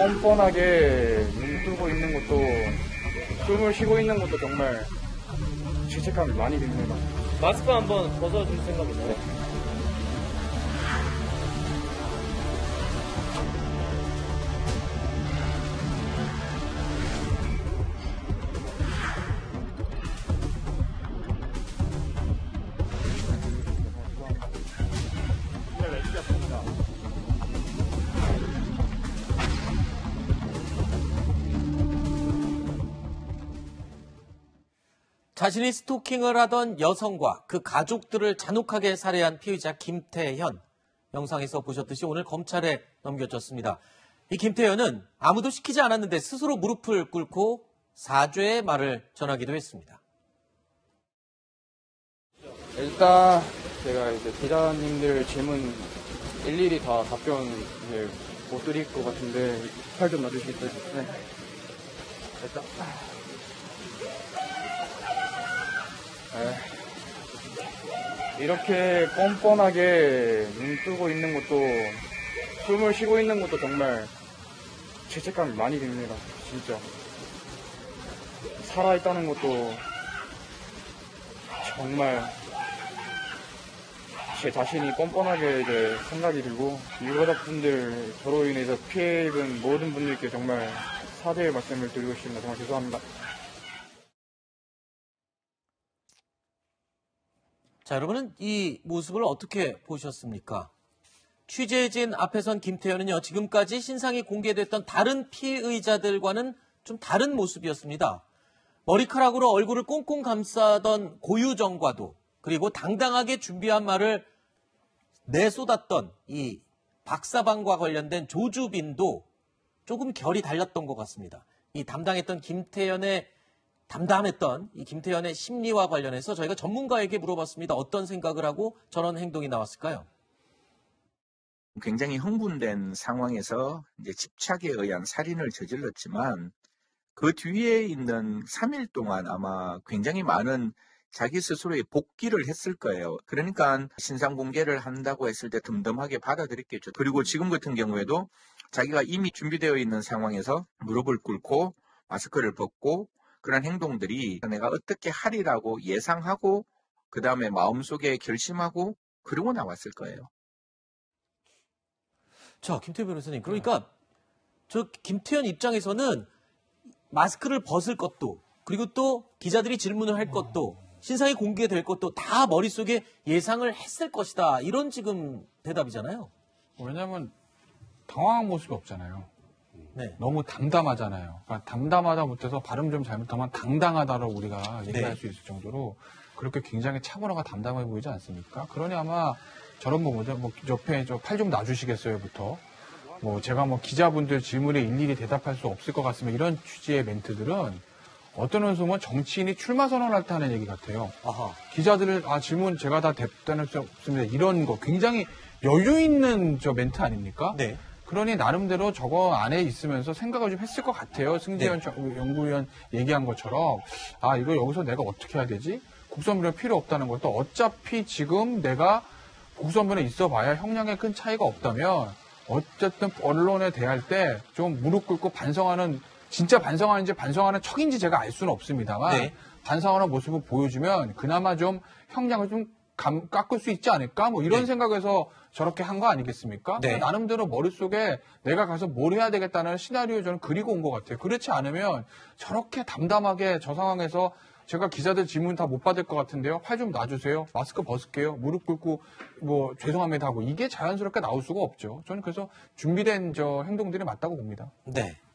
뻔뻔하게 눈 뜨고 있는 것도, 숨을 쉬고 있는 것도 정말 죄책감이 많이 듭니다. 마스크 한번 벗어줄 생각인가요? 자신이 스토킹을 하던 여성과 그 가족들을 잔혹하게 살해한 피의자 김태현. 영상에서 보셨듯이 오늘 검찰에 넘겨졌습니다. 이 김태현은 아무도 시키지 않았는데 스스로 무릎을 꿇고 사죄의 말을 전하기도 했습니다. 일단 제가 이제 기자님들 질문 일일이 다 답변 이제 못 드릴 것 같은데 팔 좀 놔주시겠어요? 네. 일단 이렇게 뻔뻔하게 눈 뜨고 있는 것도, 숨을 쉬고 있는 것도 정말 죄책감이 많이 듭니다. 진짜 살아있다는 것도 정말 제 자신이 뻔뻔하게 이제 생각이 들고, 유가족분들 저로 인해서 피해 입은 모든 분들께 정말 사죄의 말씀을 드리고 싶습니다. 정말 죄송합니다. 자, 여러분은 이 모습을 어떻게 보셨습니까? 취재진 앞에 선 김태현은요, 지금까지 신상이 공개됐던 다른 피의자들과는 좀 다른 모습이었습니다. 머리카락으로 얼굴을 꽁꽁 감싸던 고유정과도, 그리고 당당하게 준비한 말을 내쏟았던 이 박사방과 관련된 조주빈도 조금 결이 달랐던 것 같습니다. 이 담당했던 이 김태현의 심리와 관련해서 저희가 전문가에게 물어봤습니다. 어떤 생각을 하고 저런 행동이 나왔을까요? 굉장히 흥분된 상황에서 이제 집착에 의한 살인을 저질렀지만 그 뒤에 있는 3일 동안 아마 굉장히 많은 자기 스스로의 복귀를 했을 거예요. 그러니까 신상 공개를 한다고 했을 때 덤덤하게 받아들였겠죠. 그리고 지금 같은 경우에도 자기가 이미 준비되어 있는 상황에서 무릎을 꿇고 마스크를 벗고 그런 행동들이 내가 어떻게 하리라고 예상하고 그 다음에 마음속에 결심하고 그러고 나왔을 거예요. 자, 김태현 변호사님. 그러니까 저 김태현 입장에서는 마스크를 벗을 것도, 그리고 또 기자들이 질문을 할 것도, 신상이 공개될 것도 다 머릿속에 예상을 했을 것이다. 이런 지금 대답이잖아요. 왜냐하면 당황한 모습이 없잖아요. 네. 너무 담담하잖아요. 그러니까 담담하다 못해서 발음 좀 잘못하면 당당하다로 우리가 얘기할 수 있을 정도로 그렇게 굉장히 차분하고 담담해 보이지 않습니까? 그러니 아마 저런 거 뭐죠? 뭐 옆에 저 팔 좀 놔주시겠어요부터 뭐 제가 뭐 기자분들 질문에 일일이 대답할 수 없을 것 같으면 이런 취지의 멘트들은 어떤 의미면 정치인이 출마 선언할 때 하는 얘기 같아요. 아하. 기자들을 질문 제가 다 답변할 수 없습니다. 이런 거 굉장히 여유 있는 저 멘트 아닙니까? 네. 그러니 나름대로 저거 안에 있으면서 생각을 좀 했을 것 같아요. 승재현 연구위원 얘기한 것처럼 이거 여기서 내가 어떻게 해야 되지? 국선변호 필요 없다는 것도 어차피 지금 내가 국선변호에 있어봐야 형량에 큰 차이가 없다면 어쨌든 언론에 대할 때 좀 무릎 꿇고 반성하는 진짜 반성하는지 반성하는 척인지 제가 알 수는 없습니다만 반성하는 모습을 보여주면 그나마 좀 형량을 좀 깎을 수 있지 않을까? 뭐 이런 생각에서 저렇게 한 거 아니겠습니까? 나름대로 머릿속에 내가 가서 뭘 해야 되겠다는 시나리오 저는 그리고 온 것 같아요. 그렇지 않으면 저렇게 담담하게 저 상황에서 제가 기자들 질문 다 못 받을 것 같은데요. 팔 좀 놔주세요. 마스크 벗을게요. 무릎 꿇고 뭐 죄송합니다 하고 이게 자연스럽게 나올 수가 없죠. 저는 그래서 준비된 저 행동들이 맞다고 봅니다. 네.